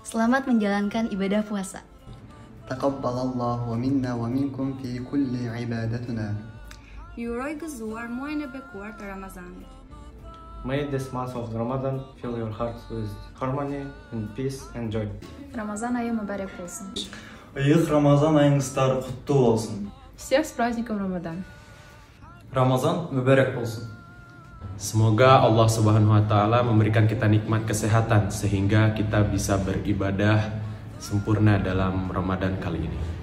Selamat menjalankan ibadah puasa. Taqabbalallahu minna wa minkum fi kulli ibadatuna. Ju uroj gëzuar muajin e bekuar të Ramazanit. May this month of Ramadan fill your hearts with harmony and peace and joy. Ramazan ayı mübarek olsun. Ramazan ayınızlar kutlu olsun. Всех с праздником Рамадан. Ramazan mübarek olsun. Semoga Allah Subhanahu wa Ta'ala memberikan kita nikmat kesehatan sehingga kita bisa beribadah sempurna dalam Ramadan kali ini.